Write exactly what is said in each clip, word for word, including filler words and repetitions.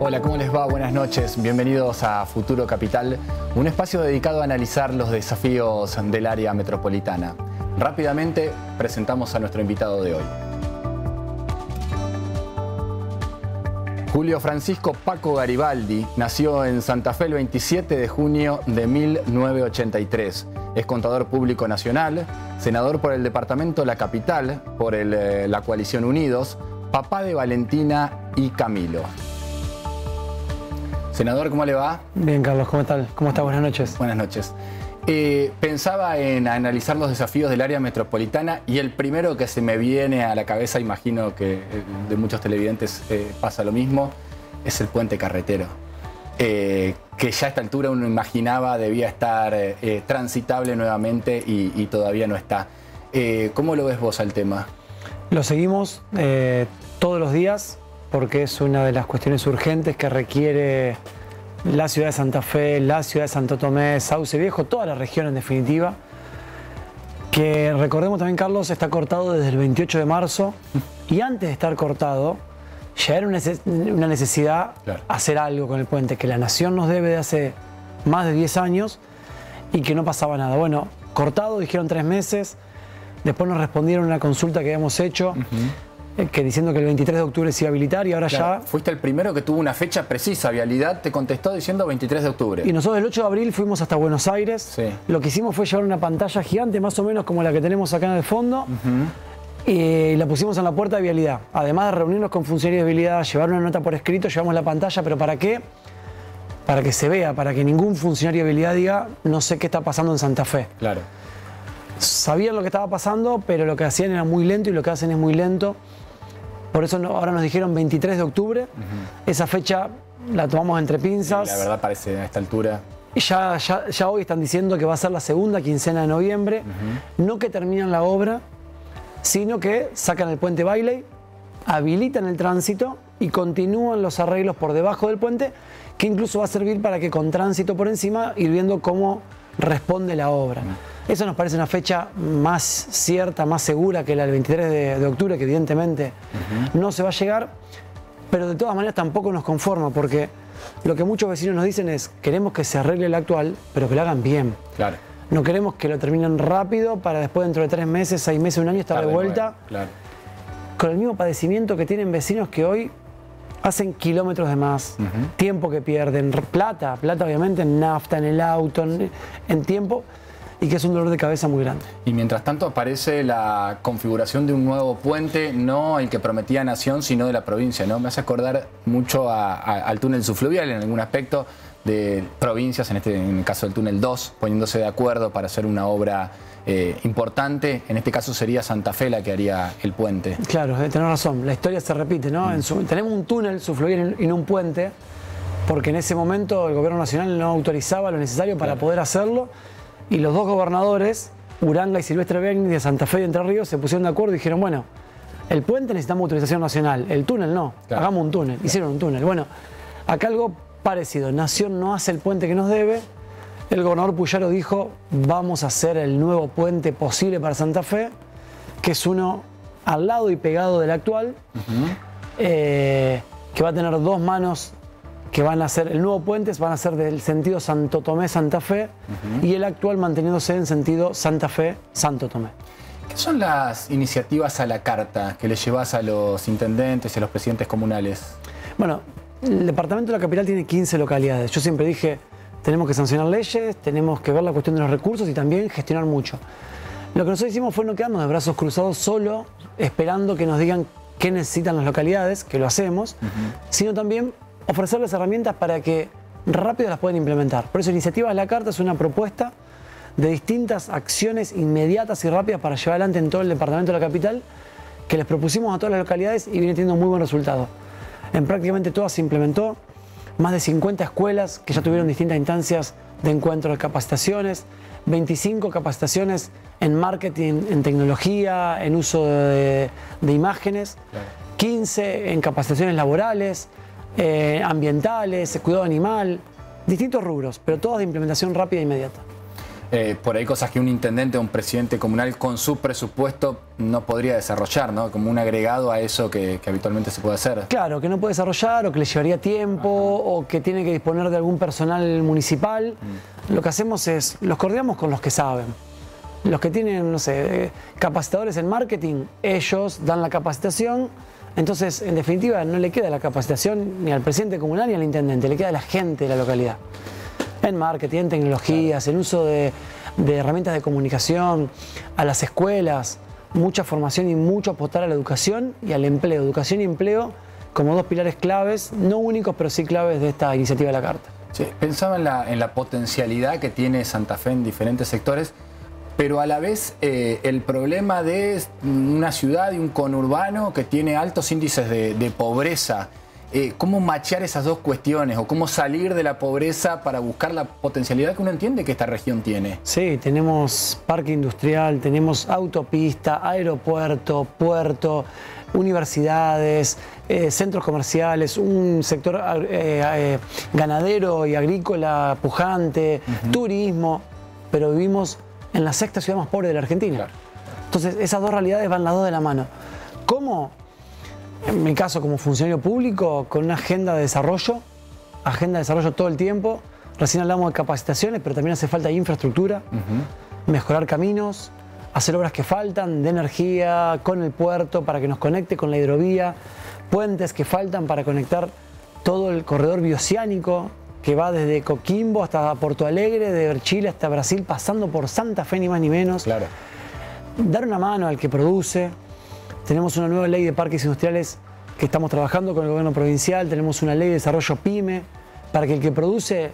Hola, ¿cómo les va? Buenas noches. Bienvenidos a Futuro Capital, un espacio dedicado a analizar los desafíos del área metropolitana. Rápidamente presentamos a nuestro invitado de hoy. Julio Francisco Paco Garibaldi nació en Santa Fe el veintisiete de junio de mil novecientos ochenta y tres. Es contador público nacional, senador por el departamento La Capital, por el, eh, la coalición Unidos, papá de Valentina y Camilo. Senador, ¿cómo le va? Bien, Carlos, ¿cómo tal? ¿Cómo está? Buenas noches. Buenas noches. Eh, pensaba en analizar los desafíos del área metropolitana y el primero que se me viene a la cabeza, imagino que de muchos televidentes eh, pasa lo mismo, es el puente carretero. Eh, que ya a esta altura uno imaginaba debía estar eh, transitable nuevamente y, y todavía no está. Eh, ¿Cómo lo ves vos al tema? Lo seguimos eh, todos los días porque es una de las cuestiones urgentes que requiere la ciudad de Santa Fe, la ciudad de Santo Tomé, Sauce Viejo, toda la región en definitiva. Que recordemos también, Carlos, está cortado desde el veintiocho de marzo y antes de estar cortado ya era una necesidad claro. hacer algo con el puente, que la nación nos debe de hace más de diez años y que no pasaba nada. Bueno, cortado, dijeron tres meses, después nos respondieron una consulta que habíamos hecho, uh-huh. que diciendo que el veintitrés de octubre se iba a habilitar y ahora claro. ya... Fuiste el primero que tuvo una fecha precisa, Vialidad te contestó diciendo veintitrés de octubre. Y nosotros el ocho de abril fuimos hasta Buenos Aires, sí. Lo que hicimos fue llevar una pantalla gigante, más o menos como la que tenemos acá en el fondo, uh-huh. y la pusimos en la puerta de Vialidad. Además de reunirnos con funcionarios de Vialidad, llevar una nota por escrito, llevamos la pantalla, pero ¿para qué? Para que se vea, para que ningún funcionario de Vialidad diga no sé qué está pasando en Santa Fe. Claro. Sabían lo que estaba pasando, pero lo que hacían era muy lento y lo que hacen es muy lento. Por eso no, ahora nos dijeron veintitrés de octubre. Uh-huh. Esa fecha la tomamos entre pinzas. Sí, la verdad parece a esta altura. Y ya, ya, ya hoy están diciendo que va a ser la segunda quincena de noviembre. Uh-huh. No que terminan la obra, sino que sacan el puente Bailey, habilitan el tránsito y continúan los arreglos por debajo del puente, que incluso va a servir para que con tránsito por encima ir viendo cómo responde la obra. Uh-huh. Eso nos parece una fecha más cierta, más segura que la del veintitrés de octubre, que evidentemente uh-huh. no se va a llegar, pero de todas maneras tampoco nos conforma, porque lo que muchos vecinos nos dicen es queremos que se arregle el actual, pero que lo hagan bien. Claro. No queremos que lo terminen rápido para después dentro de tres meses, seis meses, un año estar de vuelta. Claro. Con el mismo padecimiento que tienen vecinos que hoy hacen kilómetros de más, uh-huh. tiempo que pierden, plata, plata obviamente en nafta, en el auto, en, en tiempo, y que es un dolor de cabeza muy grande. Y mientras tanto aparece la configuración de un nuevo puente, no el que prometía Nación, sino de la provincia, ¿no? Me hace acordar mucho a, a, al túnel subfluvial en algún aspecto, de provincias, en, este, en el caso del túnel dos, poniéndose de acuerdo para hacer una obra eh, importante. En este caso sería Santa Fe la que haría el puente. Claro, tenés razón, la historia se repite, ¿no? Mm. En su, tenemos un túnel subfluvial y no un puente, porque en ese momento el gobierno nacional no autorizaba lo necesario para claro. poder hacerlo, y los dos gobernadores, Uranga y Silvestre Begni, de Santa Fe y Entre Ríos, se pusieron de acuerdo y dijeron, bueno, el puente necesitamos autorización nacional, el túnel no, claro. hagamos un túnel, claro. hicieron un túnel. Bueno, acá algo parecido, Nación no hace el puente que nos debe, el gobernador Puyaro dijo vamos a hacer el nuevo puente posible para Santa Fe, que es uno al lado y pegado del actual, uh-huh. eh, que va a tener dos manos que van a ser, el nuevo puente van a ser del sentido Santo Tomé-Santa Fe, uh-huh. y el actual manteniéndose en sentido Santa Fe-Santo Tomé. ¿Qué son las iniciativas a la carta que le llevas a los intendentes y a los presidentes comunales? Bueno, el departamento de La Capital tiene quince localidades. Yo siempre dije, tenemos que sancionar leyes, tenemos que ver la cuestión de los recursos y también gestionar mucho. Lo que nosotros hicimos fue no quedarnos de brazos cruzados solo esperando que nos digan qué necesitan las localidades, que lo hacemos, uh-huh. sino también ofrecerles herramientas para que rápido las puedan implementar. Por eso Iniciativas a la Carta es una propuesta de distintas acciones inmediatas y rápidas para llevar adelante en todo el departamento de La Capital, que les propusimos a todas las localidades y viene teniendo muy buen resultado. En prácticamente todas se implementó, más de cincuenta escuelas que ya tuvieron distintas instancias de encuentro de capacitaciones, veinticinco capacitaciones en marketing, en tecnología, en uso de, de imágenes, claro. quince en capacitaciones laborales, eh, ambientales, cuidado animal, distintos rubros, pero todas de implementación rápida e inmediata. Eh, por ahí cosas que un intendente o un presidente comunal con su presupuesto no podría desarrollar, ¿no? Como un agregado a eso que, que habitualmente se puede hacer. Claro, que no puede desarrollar o que le llevaría tiempo o que tiene que disponer de algún personal municipal. Mm. Lo que hacemos es, los coordinamos con los que saben. Los que tienen, no sé, capacitadores en marketing, ellos dan la capacitación. Entonces, en definitiva, no le queda la capacitación ni al presidente comunal ni al intendente, le queda a la gente de la localidad. En marketing, en tecnologías, en uso de, de herramientas de comunicación, a las escuelas, mucha formación y mucho apostar a la educación y al empleo. Educación y empleo como dos pilares claves, no únicos, pero sí claves de esta iniciativa de la Carta. Sí, pensaba en la, en la potencialidad que tiene Santa Fe en diferentes sectores, pero a la vez eh, el problema de una ciudad y un conurbano que tiene altos índices de, de pobreza. Eh, ¿Cómo machear esas dos cuestiones o cómo salir de la pobreza para buscar la potencialidad que uno entiende que esta región tiene? Sí, tenemos parque industrial, tenemos autopista, aeropuerto, puerto, universidades, eh, centros comerciales, un sector eh, eh, ganadero y agrícola pujante, uh-huh. turismo, pero vivimos en la sexta ciudad más pobre de la Argentina. Claro. Entonces esas dos realidades van las dos de la mano. ¿Cómo? En mi caso, como funcionario público, con una agenda de desarrollo, agenda de desarrollo todo el tiempo. Recién hablamos de capacitaciones, pero también hace falta infraestructura, uh-huh. mejorar caminos, hacer obras que faltan de energía con el puerto para que nos conecte con la hidrovía, puentes que faltan para conectar todo el corredor bioceánico que va desde Coquimbo hasta Porto Alegre, de Chile hasta Brasil, pasando por Santa Fe, ni más ni menos. Claro. Dar una mano al que produce. Tenemos una nueva ley de parques industriales que estamos trabajando con el gobierno provincial. Tenemos una ley de desarrollo PYME para que el que produce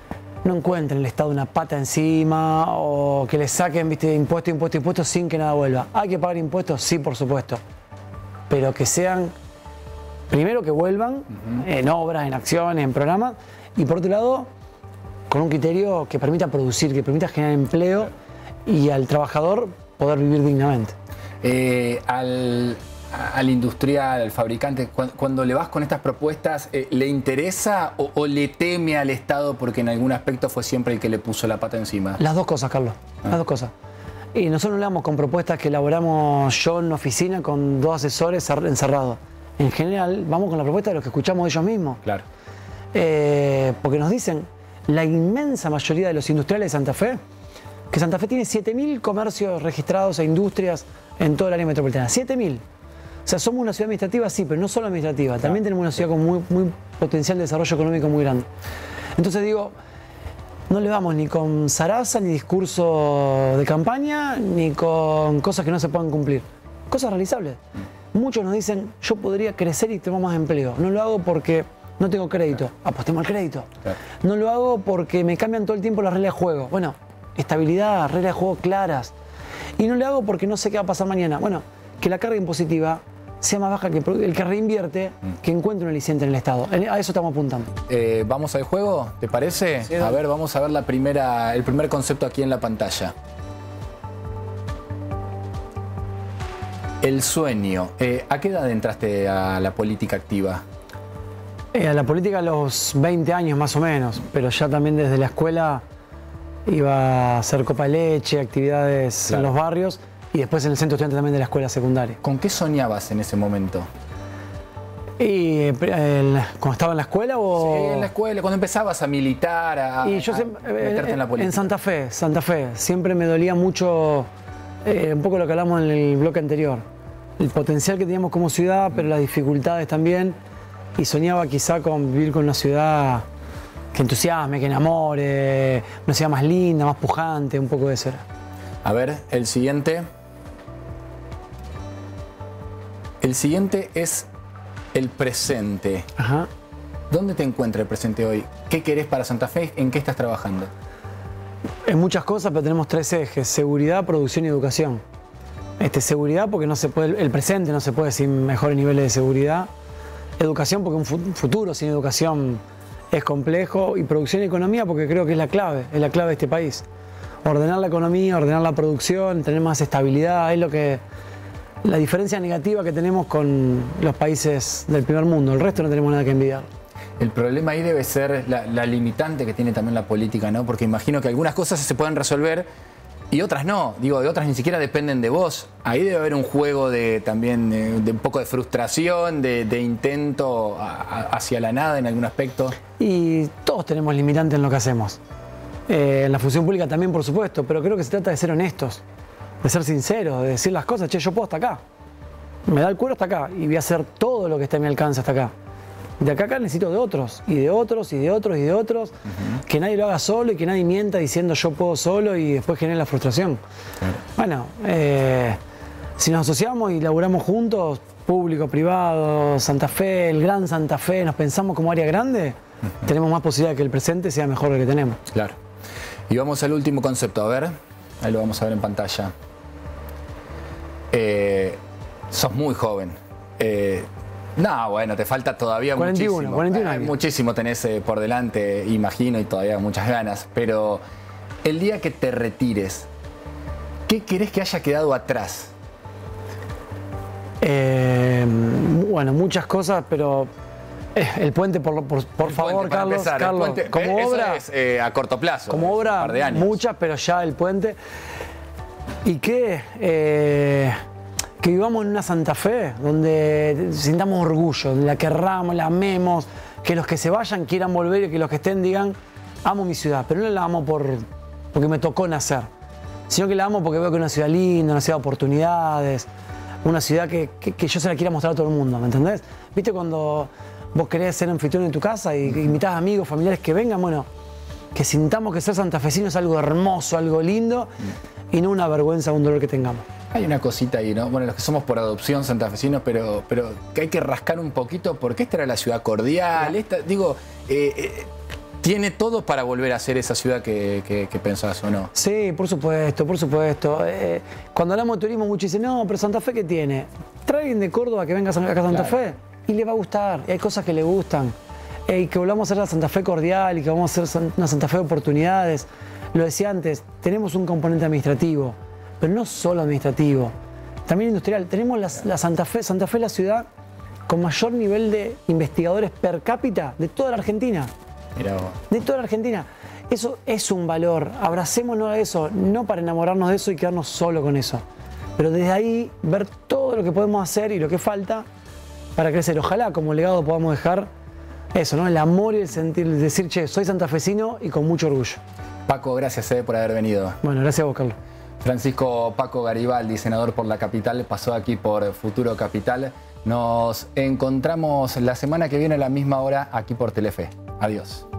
no encuentre en el Estado una pata encima o que le saquen, viste, impuesto, impuesto, impuesto sin que nada vuelva. ¿Hay que pagar impuestos? Sí, por supuesto. Pero que sean, primero que vuelvan uh-huh. en obras, en acciones, en programas. Y por otro lado, con un criterio que permita producir, que permita generar empleo y al trabajador poder vivir dignamente. Eh, al, al industrial, al fabricante, cuando, cuando le vas con estas propuestas, eh, ¿le interesa o, o le teme al Estado porque en algún aspecto fue siempre el que le puso la pata encima? Las dos cosas, Carlos, ah. las dos cosas. Y nosotros no le damos con propuestas que elaboramos yo en una oficina con dos asesores encerrados. En general, vamos con la propuesta de lo que escuchamos de ellos mismos. Claro. Eh, porque nos dicen, la inmensa mayoría de los industriales de Santa Fe, que Santa Fe tiene siete mil comercios registrados e industrias en toda el área metropolitana. siete mil. O sea, somos una ciudad administrativa, sí, pero no solo administrativa. También tenemos una ciudad con muy, muy potencial de desarrollo económico muy grande. Entonces digo, no le vamos ni con zaraza, ni discurso de campaña, ni con cosas que no se puedan cumplir. Cosas realizables. Muchos nos dicen, yo podría crecer y tener más empleo. No lo hago porque no tengo crédito. Apostemos al crédito. No lo hago porque me cambian todo el tiempo las reglas de juego. Bueno, estabilidad, reglas de juego claras. Y no lo hago porque no sé qué va a pasar mañana. Bueno, que la carga impositiva sea más baja que el que reinvierte, que encuentre un aliciente en el Estado. A eso estamos apuntando. Eh, ¿Vamos al juego? ¿Te parece? Sí, a ver, vamos a ver la primera, el primer concepto aquí en la pantalla. El sueño. Eh, ¿A qué edad entraste a la política activa? Eh, a la política a los veinte años más o menos, pero ya también desde la escuela iba a hacer copa de leche, actividades claro. en los barrios y después en el centro estudiante también de la escuela secundaria. ¿Con qué soñabas en ese momento? Y el, ¿Cuando estaba en la escuela o...? Sí, en la escuela, cuando empezabas a militar, a, y yo a siempre, meterte en la política. En Santa Fe, Santa Fe. Siempre me dolía mucho, eh, un poco lo que hablamos en el bloque anterior. El potencial que teníamos como ciudad, pero las dificultades también. Y soñaba quizá con vivir con una ciudad que entusiasme, que enamore, una ciudad más linda, más pujante, un poco de eso. A ver, el siguiente. El siguiente es el presente. Ajá. ¿Dónde te encuentra el presente hoy? ¿Qué querés para Santa Fe? ¿En qué estás trabajando? En muchas cosas, pero tenemos tres ejes: seguridad, producción y educación. Este, seguridad porque no se puede, el presente no se puede sin mejores niveles de seguridad. Educación porque un futuro sin educación es complejo. Y producción y economía porque creo que es la clave, es la clave de este país. Ordenar la economía, ordenar la producción, tener más estabilidad, es lo que... La diferencia negativa que tenemos con los países del primer mundo. El resto no tenemos nada que envidiar. El problema ahí debe ser la, la limitante que tiene también la política, ¿no? Porque imagino que algunas cosas se pueden resolver y otras no. Digo, de otras ni siquiera dependen de vos. Ahí debe haber un juego de también de, de un poco de frustración, de, de intento a, a, hacia la nada en algún aspecto. Y todos tenemos limitantes en lo que hacemos. Eh, en la función pública también, por supuesto, pero creo que se trata de ser honestos, de ser sinceros, de decir las cosas. Che, yo puedo hasta acá. Me da el cuero hasta acá y voy a hacer todo lo que esté a mi alcance hasta acá. De acá a acá necesito de otros, y de otros, y de otros, y de otros. Uh-huh. Que nadie lo haga solo y que nadie mienta diciendo yo puedo solo y después genere la frustración. Claro. Bueno, eh, si nos asociamos y laburamos juntos, público, privado, Santa Fe, el gran Santa Fe, nos pensamos como área grande, uh-huh. tenemos más posibilidad de que el presente sea mejor que el que tenemos. Claro. Y vamos al último concepto, a ver, ahí lo vamos a ver en pantalla. Eh, sos muy joven. Eh, No, bueno, te falta todavía cuarenta y uno, muchísimo. cuarenta y uno años. Muchísimo tenés eh, por delante, imagino, y todavía muchas ganas. Pero el día que te retires, ¿qué querés que haya quedado atrás? Eh, bueno, muchas cosas, pero eh, el puente, por, por, por el favor, puente, Carlos, empezar, Carlos puente, como eh, obra, eso es, eh, a corto plazo. como obra, un par de años. muchas, pero ya el puente. ¿Y qué? Eh, que vivamos en una Santa Fe donde sintamos orgullo, donde la querramos, la amemos, que los que se vayan quieran volver y que los que estén digan, amo mi ciudad, pero no la amo por, porque me tocó nacer, sino que la amo porque veo que es una ciudad linda, una ciudad de oportunidades, una ciudad que, que, que yo se la quiera mostrar a todo el mundo, ¿me entendés? ¿Viste cuando vos querés ser anfitrión en tu casa y, y invitás a amigos, familiares que vengan? Bueno, que sintamos que ser santafesino es algo hermoso, algo lindo y no una vergüenza o un dolor que tengamos. Hay una cosita ahí, ¿no? Bueno, los que somos por adopción santafesinos, pero, pero que hay que rascar un poquito porque esta era la ciudad cordial. Esta, digo, eh, eh, ¿tiene todo para volver a ser esa ciudad que, que, que pensás o no? Sí, por supuesto, por supuesto. Eh, cuando hablamos de turismo, muchos dicen, no, pero Santa Fe, ¿qué tiene? Trae a alguien de Córdoba que venga acá a Santa claro. Fe y le va a gustar. Y hay cosas que le gustan. Eh, y que volvamos a ser la Santa Fe cordial y que vamos a ser una Santa Fe de oportunidades. Lo decía antes, tenemos un componente administrativo. Pero no solo administrativo, también industrial. Tenemos la, la Santa Fe, Santa Fe es la ciudad con mayor nivel de investigadores per cápita de toda la Argentina. Mirá vos. De toda la Argentina. Eso es un valor. Abracémonos a eso, no para enamorarnos de eso y quedarnos solo con eso. Pero desde ahí ver todo lo que podemos hacer y lo que falta para crecer. Ojalá como legado podamos dejar eso, ¿no? El amor y el sentir, el decir, che, soy santafesino y con mucho orgullo. Paco, gracias eh, por haber venido. Bueno, gracias a vos, Carlos. Francisco Paco Garibaldi, senador por la capital, pasó aquí por Futuro Capital. Nos encontramos la semana que viene a la misma hora aquí por Telefe. Adiós.